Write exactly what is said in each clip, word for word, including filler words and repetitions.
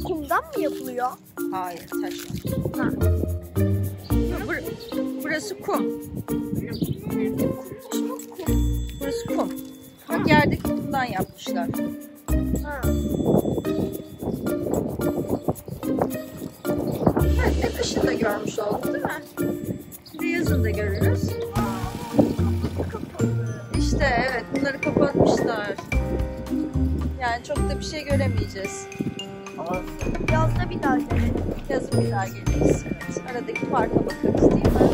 kumdan mı yapılıyor? Hayır, taş. Ha. Bur burası kum. Burası kum. Bak yerdeki kumdan yapmışlar. Ha. Evet, de kışın da görmüş olduk değil mi? Şimdi yazın da görürüz. İşte evet, bunları kapatmışlar. Yani çok da bir şey göremeyeceğiz. Olsun. Yazda bir daha gelelim. Yazın bir daha geliriz. Evet. Aradaki farka bakarız değil mi?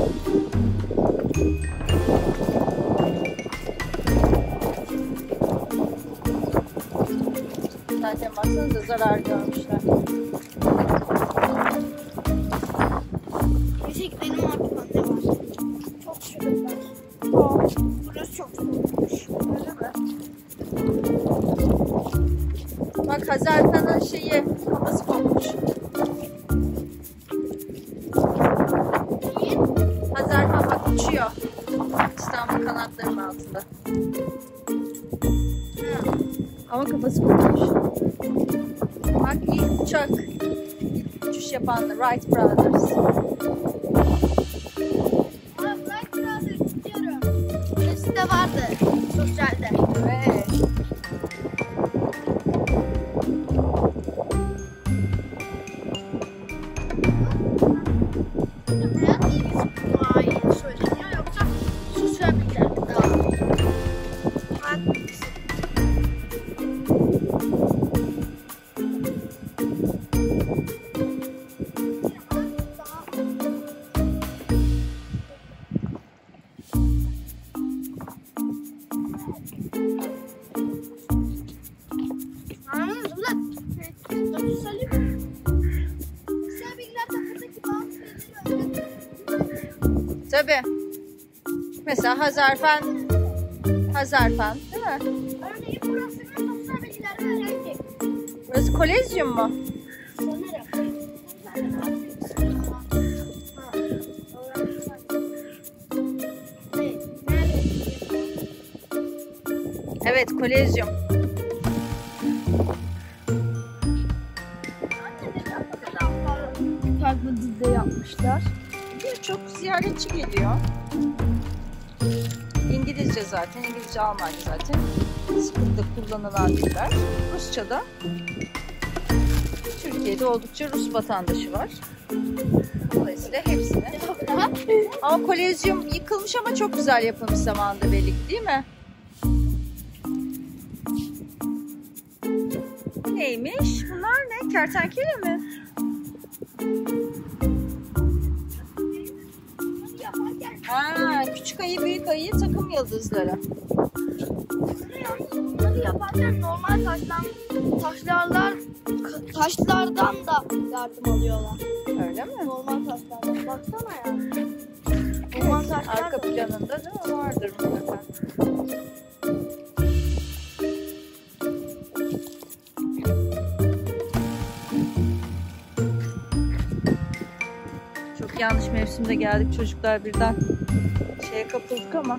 Zaten baksanıza zarar görmüşler. Neyse gidelim artık, anne var. Çok şurada. Oh, burası çok soğukmuş. Öyle mi? Bak Hazarfen'in şeyi, kafası kopmuş. Hazarfen bak uçuyor. İstanbul kanatlarının altında. Hı. Ama kafası kopmuş. Bak ilk uçak. İlk uçuş yapan da Wright Brothers. Ha, Wright Brothers istiyorum. Burası da vardı. Sosyalde. Evet. Hayır söyleniyor, yoksa sosyal bilgiler daha. Tabii. Mesela Hazarfen, Hazarfen değil mi? Örneğin burasının sosyal bilgiler öğrenci. Burası Kolezyum mu? Sanırım. Evet, Kolezyum. Farklı dizide yapmışlar. Çok ziyaretçi geliyor. İngilizce zaten, İngilizce, Almanca zaten. Sıklıkla kullanılan diller. Rusça'da. Türkiye'de oldukça Rus vatandaşı var. Dolayısıyla hepsini. Ama Kolezyum yıkılmış ama çok güzel yapılmış zamanında belli ki, değil mi? Neymiş? Bunlar ne? Kertenkele mi? Ha, küçük ayı büyük ayı takım yıldızları. Bunları yaparken normal taşlar, taşlarlar, taşlardan da yardım alıyorlar. Öyle mi? Normal taşlardan. Baksana ya. Normal taşlar Arka da. planında değil mi? Vardır mutlaka. Çok yanlış mevsimde geldik çocuklar, birden şeye kapıldık ama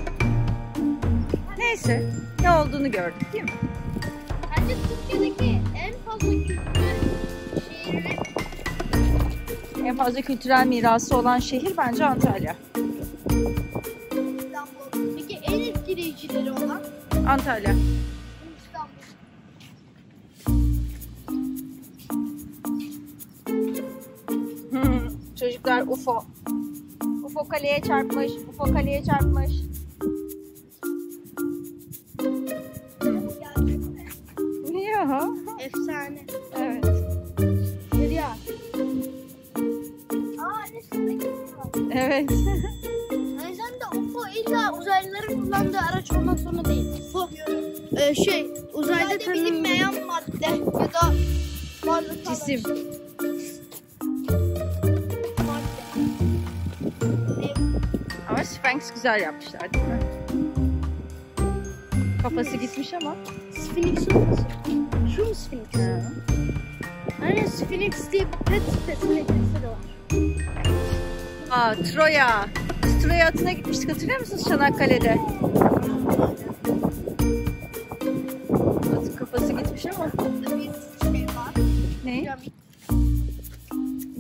neyse, ne olduğunu gördük değil mi? Bence Türkiye'deki en fazla kültürel şehri. En fazla kültürel mirası olan şehir bence Antalya. İstanbul. Peki en etkileyicileri olan Antalya. İstanbul. Çocuklar U F O. U F O kaleye çarpmış. U F O kaleye çarpmış. Ya. Efsane. Evet. Ya. Aa, ne şuradaki var. Evet. Yani sen de U F O illa uzaylıların kullandığı araç olmak zorunda değil. U F O e, şey uzayda bilinmeyen madde ya da varlık Cisim. madde. Ama Sphinx güzel yapmışlar değil mi? Kafası gitmiş ama. Sphinx olmasın? Şu mu Sphinx? Ha. Hani Sphinx diye bir pet sitesi de var. Aa, Troya. Biz Troya atına gitmiştik, hatırlıyor musunuz Çanakkale'de? Atın kafası gitmiş ama. Bir şey var. Ne? Ya bir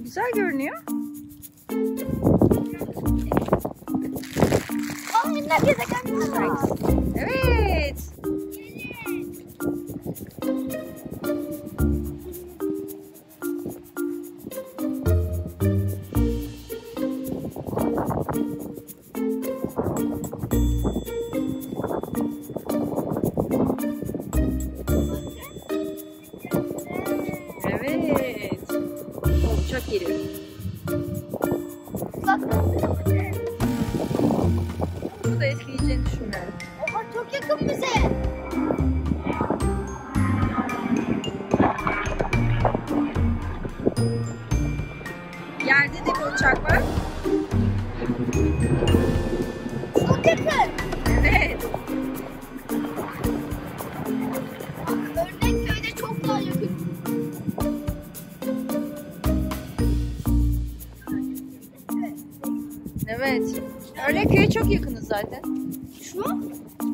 Güzel görünüyor. Aa, yine gezegen var. Evet. Evet. Oh, uçak geliyor. Bak. Bu da etkileyeceğini düşünmüyorum. Oha, çok yakın bize. Yerde de bir uçak var. Çok yakın. Evet. Örnekköy'de çok daha yakın. Evet. Örnekköy'e çok yakınız zaten. Şu?